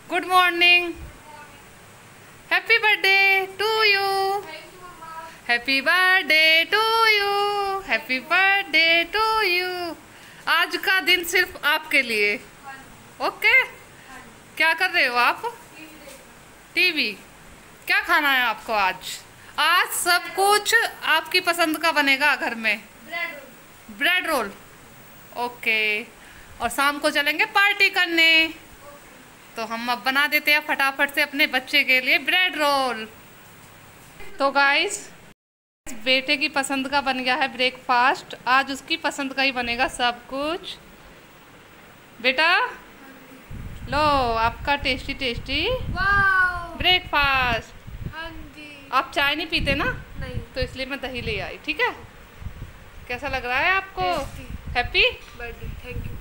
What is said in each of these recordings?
Good morning. Happy birthday to you. Happy birthday to you. Happy birthday to you. आज का दिन सिर्फ आपके लिए। ओके। क्या कर रहे हो आप? टीवी। क्या खाना है आपको आज? आज सब कुछ आपकी पसंद का बनेगा घर में। Bread roll. ओके। और शाम को चलेंगे पार्टी करने। तो हम अब बना देते हैं फटाफट से अपने बच्चे के लिए ब्रेड रोल। तो गाइस, बेटे की पसंद का बन गया है ब्रेकफास्ट। आज उसकी पसंद का ही बनेगा सब कुछ। बेटा लो आपका टेस्टी टेस्टी ब्रेकफास्ट। हाँ जी। आप चाय नहीं पीते ना? नहीं। तो इसलिए मैं दही ले आई। ठीक है। कैसा लग रहा है आपको? Happy birthday. Thank you.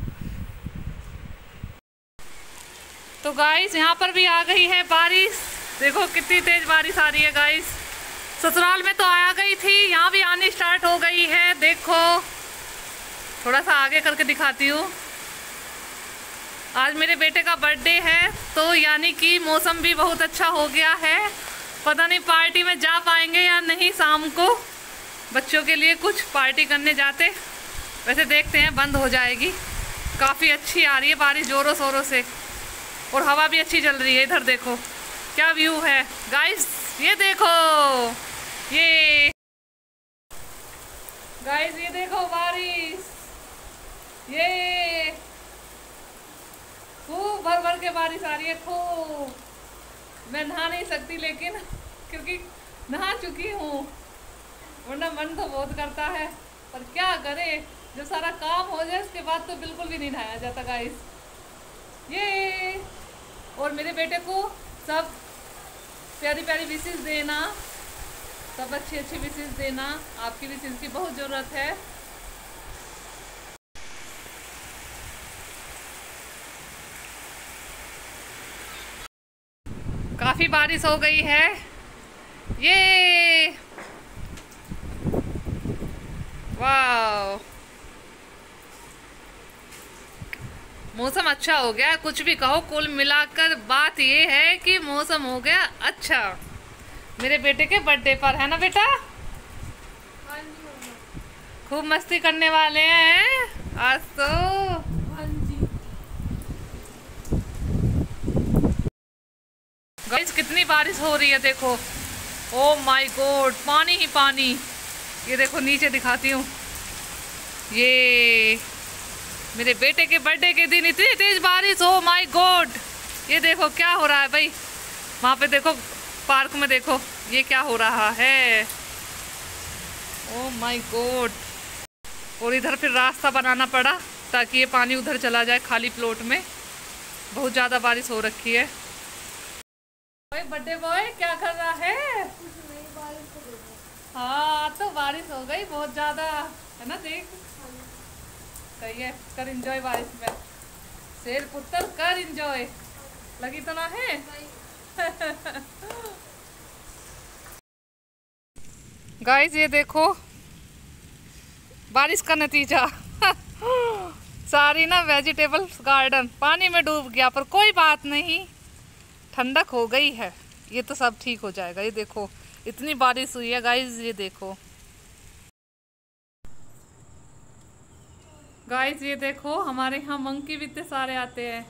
तो गाइस, यहाँ पर भी आ गई है बारिश। देखो कितनी तेज बारिश आ रही है गाइस। ससुराल में तो आ गई थी, यहाँ भी आनी स्टार्ट हो गई है। देखो थोड़ा सा आगे करके दिखाती हूँ। आज मेरे बेटे का बर्थडे है, तो यानी कि मौसम भी बहुत अच्छा हो गया है। पता नहीं पार्टी में जा पाएंगे या नहीं। शाम को बच्चों के लिए कुछ पार्टी करने जाते, वैसे देखते हैं। बंद हो जाएगी। काफ़ी अच्छी आ रही है बारिश, ज़ोरों शोरों से, और हवा भी अच्छी चल रही है। इधर देखो क्या व्यू है गाइस। ये देखो, ये गाइस, ये देखो बारिश। ये खूब भर भर के बारिश आ रही है खूब। मैं नहा नहीं सकती लेकिन, क्योंकि नहा चुकी हूँ, वरना मन तो बहुत करता है, पर क्या करे, जब सारा काम हो जाए उसके बाद तो बिल्कुल भी नहीं नहाया जाता गाइस। ये और मेरे बेटे को सब प्यारी प्यारी विशेष देना, सब अच्छी अच्छी विशेष देना। आपकी विशेष की बहुत ज़रूरत है। काफ़ी बारिश हो गई है। ये वाह, मौसम अच्छा हो गया। कुछ भी कहो, कुल मिलाकर बात ये है कि मौसम हो गया अच्छा मेरे बेटे के बर्थडे पर, है ना बेटा? हाँ जी मम्मा। खूब मस्ती करने वाले हैं आज तो। हाँ जी। गाइस, कितनी बारिश हो रही है देखो। ओ माय गॉड, पानी ही पानी। ये देखो नीचे दिखाती हूँ। ये मेरे बेटे के बर्थडे के दिन इतनी तेज बारिश, ओ माय गॉड। ये देखो क्या हो रहा है भाई। वहाँ पे देखो पार्क में, देखो ये क्या हो रहा है। Oh my God. और इधर फिर रास्ता बनाना पड़ा ताकि ये पानी उधर चला जाए खाली प्लॉट में। बहुत ज़्यादा बारिश हो रखी है। बर्थडे बॉय क्या कर रहा है? कुछ नहीं, बारिश हो गई। हाँ, तो बारिश हो गई बहुत ज़्यादा, है ना? देख सही है, कर इंजॉय बारिश में। शेर पुत्र कर इंजॉय। लगी तो ना है? गाइस, ये देखो बारिश का नतीजा। सारी ना वेजिटेबल्स गार्डन पानी में डूब गया, पर कोई बात नहीं, ठंडक हो गई है। ये तो सब ठीक हो जाएगा। ये देखो इतनी बारिश हुई है गाइस। ये देखो गाइस, ये देखो हमारे यहाँ मंकी भी इतने सारे आते हैं।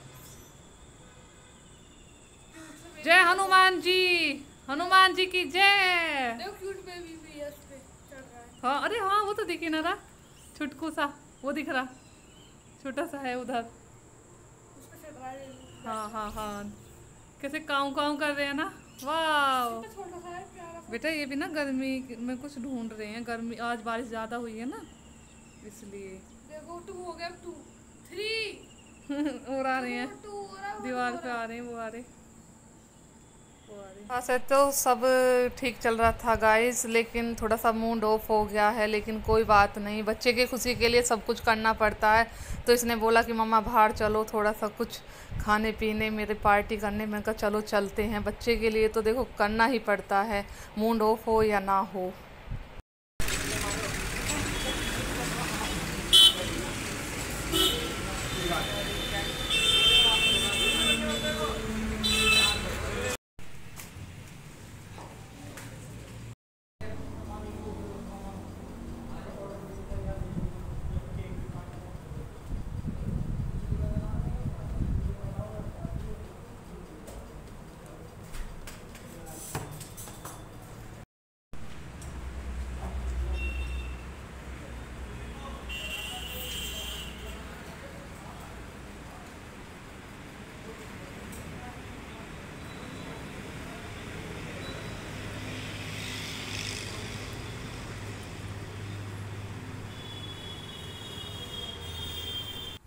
जय हनुमान जी। हनुमान जी की जय। देखो क्यूट बेबी भी है, उस पे चढ़ रहा है। हाँ, अरे हाँ, वो तो दिखी ना रहा, छुटकू सा वो दिख रहा, छोटा सा है उधर। उस पे चढ़ रहा है। हाँ हाँ हाँ, कैसे काऊ काऊ कर रहे हैं ना। वाह छोटा सा है, प्यारा सा। बेटा, ये भी ना गर्मी में कुछ ढूंढ रहे हैं। गर्मी आज बारिश ज़्यादा हुई है ना, इसलिए। देखो 2 हो गया, 2 3 और आ रहे हैं, 2 हो रहा है। दीवार पे आ रहे हैं, वो आ रहे। ऐसे तो सब ठीक चल रहा था गाइस, लेकिन थोड़ा सा मूड ऑफ हो गया है। लेकिन कोई बात नहीं, बच्चे की खुशी के लिए सब कुछ करना पड़ता है। तो इसने बोला कि मम्मा बाहर चलो, थोड़ा सा कुछ खाने पीने, मेरे पार्टी करने। मैंने कहा चलो चलते हैं। बच्चे के लिए तो देखो करना ही पड़ता है, मूड ऑफ हो या ना हो।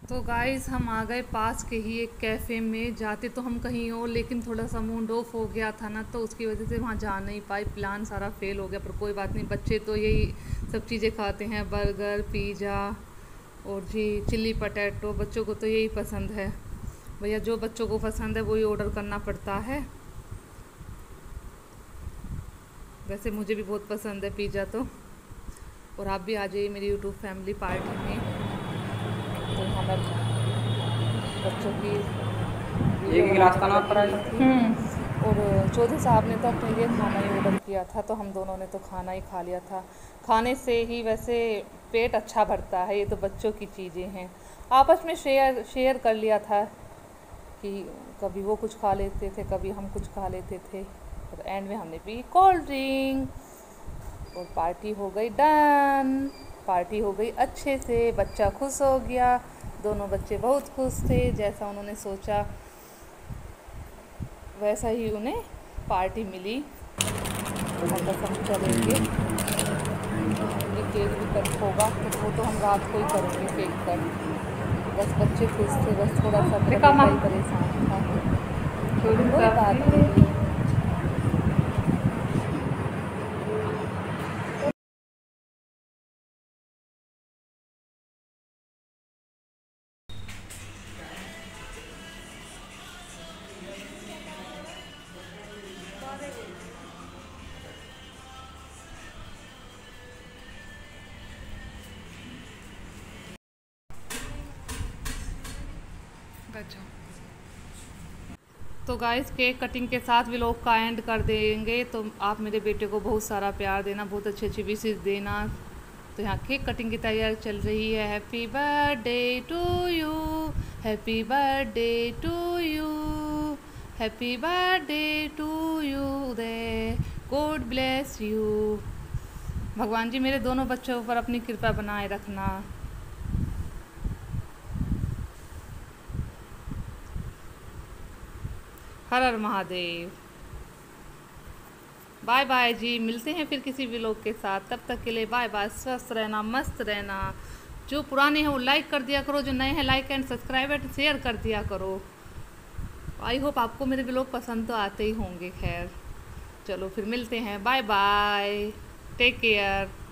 तो गाइस हम आ गए पास के ही एक कैफ़े में। जाते तो हम कहीं और, लेकिन थोड़ा सा मूड ऑफ हो गया था ना, तो उसकी वजह से वहाँ जा नहीं पाई। प्लान सारा फेल हो गया, पर कोई बात नहीं। बच्चे तो यही सब चीज़ें खाते हैं, बर्गर, पिज़्ज़ा और जी चिल्ली पटेटो। बच्चों को तो यही पसंद है भैया, जो बच्चों को पसंद है वही ऑर्डर करना पड़ता है। वैसे मुझे भी बहुत पसंद है पिज़्ज़ा तो। और आप भी आ जाइए मेरी यूट्यूब फैमिली पार्टी में। तो हमें बच्चों की एक गिलास का नाम पड़ा और चौधरी साहब ने तो अपने लिए खाना ही ऑर्डर किया था, तो हम दोनों ने तो खाना ही खा लिया था। खाने से ही वैसे पेट अच्छा भरता है, ये तो बच्चों की चीज़ें हैं। आपस में शेयर कर लिया था कि कभी वो कुछ खा लेते थे, कभी हम कुछ खा लेते थे, और एंड में हमने पी कोल्ड ड्रिंक और पार्टी हो गई डन। पार्टी हो गई अच्छे से, बच्चा खुश हो गया। दोनों बच्चे बहुत खुश थे, जैसा उन्होंने सोचा वैसा ही उन्हें पार्टी मिली। और बस हम चलेंगे, ये केक भी कट होगा तो वो तो हम रात को ही करेंगे केक कट। बस बच्चे खुश थे, बस थोड़ा सा मेरा बेटा ही परेशान था। कोई बात नहीं। तो गाइस केक कटिंग के साथ व्लॉग का एंड कर देंगे। तो आप मेरे बेटे को बहुत सारा प्यार देना, बहुत अच्छी अच्छी विशेष देना। तो यहाँ केक कटिंग की तैयारी चल रही है। Happy birthday to you, happy birthday to you, happy birthday to you Uday, God bless you. भगवान जी मेरे दोनों बच्चों पर अपनी कृपा बनाए रखना। हर हर महादेव। बाय बाय जी, मिलते हैं फिर किसी व्लॉग के साथ। तब तक के लिए बाय बाय, स्वस्थ रहना, मस्त रहना। जो पुराने हैं वो लाइक कर दिया करो, जो नए हैं like and subscribe and share कर दिया करो। आई होप आपको मेरे व्लॉग पसंद तो आते ही होंगे। खैर चलो फिर मिलते हैं, बाय बाय, टेक केयर।